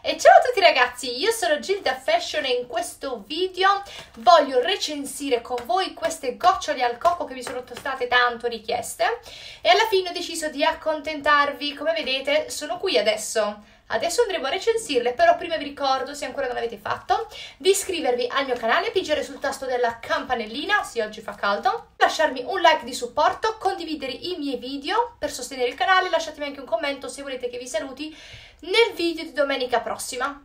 E ciao a tutti ragazzi, io sono Gilda Fashion e in questo video voglio recensire con voi queste gocciole al cocco che mi sono state tanto richieste e alla fine ho deciso di accontentarvi. Come vedete sono qui adesso. Adesso andremo a recensirle, però prima vi ricordo, se ancora non l'avete fatto, di iscrivervi al mio canale, pigiare sul tasto della campanellina, sì oggi fa caldo, lasciarmi un like di supporto, condividere i miei video per sostenere il canale, lasciatemi anche un commento se volete che vi saluti nel video di domenica prossima.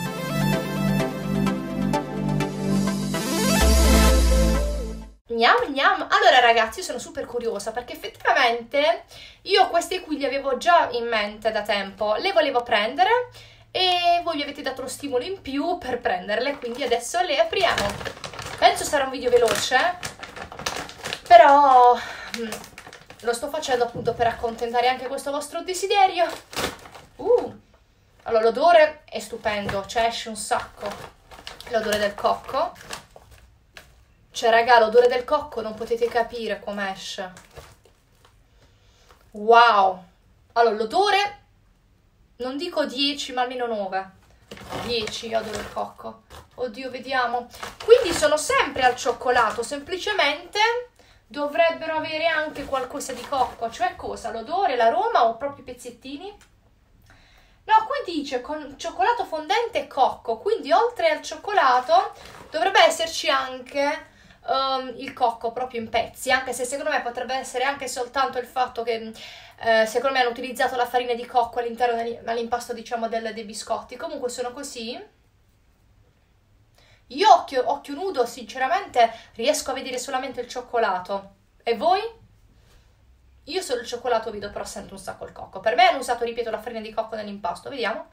Gnam gnam. Allora ragazzi, io sono super curiosa perché effettivamente io queste qui le avevo già in mente da tempo, le volevo prendere e voi mi avete dato lo stimolo in più per prenderle, quindi adesso le apriamo. Penso sarà un video veloce, però lo sto facendo appunto per accontentare anche questo vostro desiderio. Allora l'odore è stupendo, cioè esce un sacco l'odore del cocco. Cioè raga, l'odore del cocco non potete capire come esce. Wow! Allora l'odore, non dico 10 ma almeno 9. 10 odore del cocco. Oddio, vediamo. Quindi sono sempre al cioccolato, semplicemente dovrebbero avere anche qualcosa di cocco. Cioè cosa? L'odore, l'aroma o proprio i pezzettini? No, qui dice con cioccolato fondente e cocco, quindi oltre al cioccolato dovrebbe esserci anche il cocco proprio in pezzi, anche se secondo me potrebbe essere anche soltanto il fatto che secondo me hanno utilizzato la farina di cocco all'interno dell'impasto, diciamo, dei biscotti. Comunque sono così. Io occhio nudo sinceramente riesco a vedere solamente il cioccolato. E voi? Io solo il cioccolato vedo, però sento un sacco il cocco. Per me hanno usato, ripeto, la farina di cocco nell'impasto. Vediamo.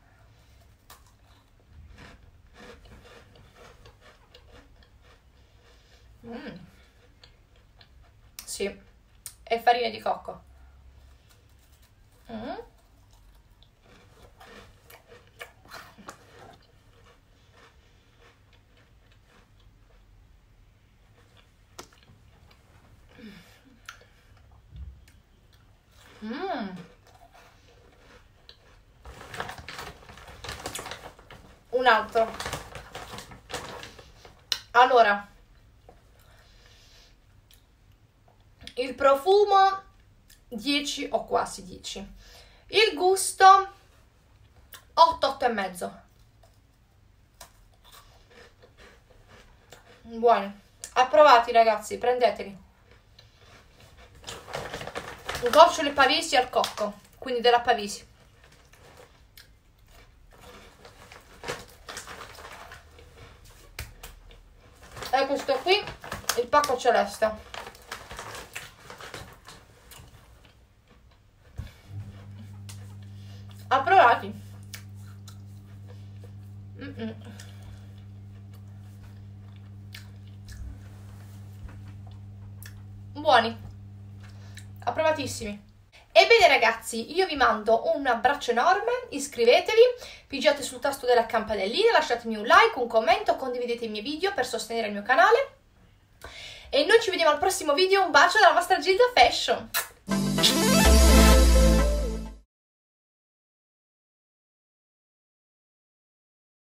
Sì, è farina di cocco. Un altro. Allora, il profumo 10 o quasi 10, il gusto 8, 8,5. Buoni, approvati ragazzi, prendeteli. Gocciole Pavesi al cocco, quindi della Pavesi. E questo qui, il pacco celeste. Approvati. Buoni, approvatissimi. Ebbene ragazzi, io vi mando un abbraccio enorme, iscrivetevi, pigiate sul tasto della campanellina, lasciatemi un like, un commento, condividete i miei video per sostenere il mio canale e noi ci vediamo al prossimo video. Un bacio dalla vostra Gilda Fashion.